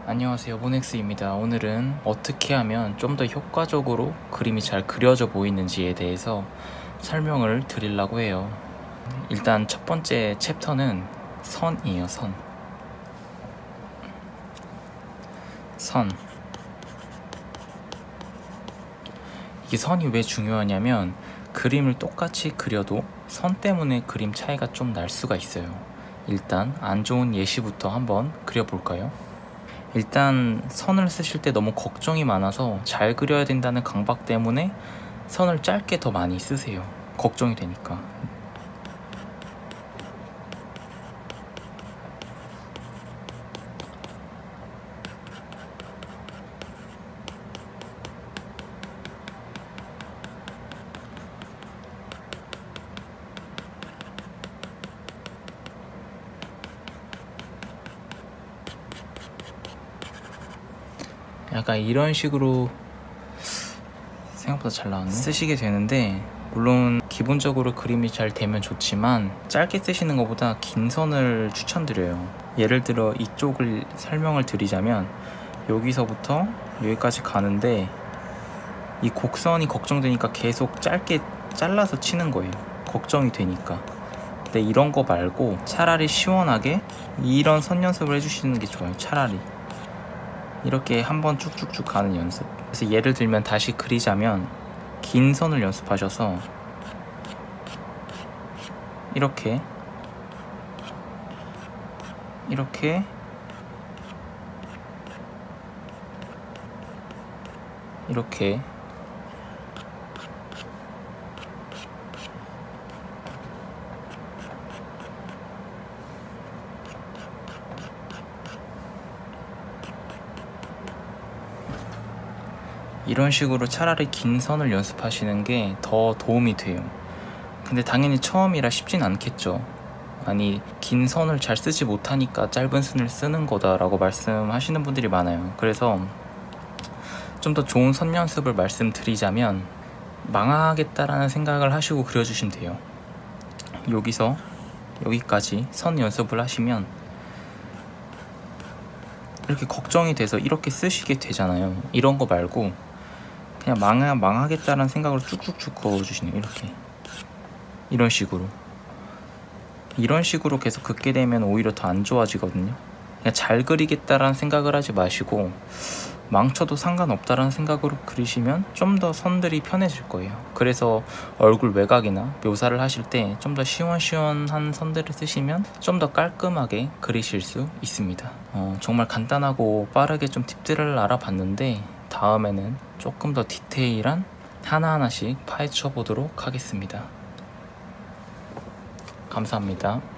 안녕하세요, 모넥스입니다. 오늘은 어떻게 하면 좀 더 효과적으로 그림이 잘 그려져 보이는지에 대해서 설명을 드리려고 해요. 일단 첫 번째 챕터는 선이에요. 선. 이 선이 왜 중요하냐면 그림을 똑같이 그려도 선 때문에 그림 차이가 좀 날 수가 있어요. 일단 안 좋은 예시부터 한번 그려볼까요? 일단 선을 쓰실 때 너무 걱정이 많아서 잘 그려야 된다는 강박 때문에 선을 짧게 더 많이 쓰세요. 걱정이 되니까. 약간 이런 식으로 생각보다 잘 나왔네. 쓰시게 되는데, 물론 기본적으로 그림이 잘 되면 좋지만 짧게 쓰시는 것보다 긴 선을 추천드려요. 예를 들어 이쪽을 설명을 드리자면 여기서부터 여기까지 가는데 이 곡선이 걱정되니까 계속 짧게 잘라서 치는 거예요. 걱정이 되니까. 근데 이런 거 말고 차라리 시원하게 이런 선 연습을 해주시는 게 좋아요. 차라리 이렇게 한번 쭉쭉쭉 가는 연습. 그래서 예를 들면 다시 그리자면 긴 선을 연습하셔서 이렇게 이런 식으로 차라리 긴 선을 연습하시는 게 더 도움이 돼요. 근데 당연히 처음이라 쉽진 않겠죠. 아니, 긴 선을 잘 쓰지 못하니까 짧은 선을 쓰는 거다 라고 말씀하시는 분들이 많아요. 그래서 좀 더 좋은 선 연습을 말씀드리자면 망하겠다라는 생각을 하시고 그려주시면 돼요. 여기서 여기까지 선 연습을 하시면 이렇게 걱정이 돼서 이렇게 쓰시게 되잖아요. 이런 거 말고 그냥 망하겠다라는 생각으로 쭉쭉쭉 그어주시네요. 이런 식으로 계속 긋게 되면 오히려 더 안 좋아지거든요. 그냥 잘 그리겠다라는 생각을 하지 마시고 망쳐도 상관없다라는 생각으로 그리시면 좀 더 선들이 편해질 거예요. 그래서 얼굴 외곽이나 묘사를 하실 때 좀 더 시원시원한 선들을 쓰시면 좀 더 깔끔하게 그리실 수 있습니다. 정말 간단하고 빠르게 좀 팁들을 알아봤는데 다음에는 조금 더 디테일한 하나하나씩 파헤쳐 보도록 하겠습니다. 감사합니다.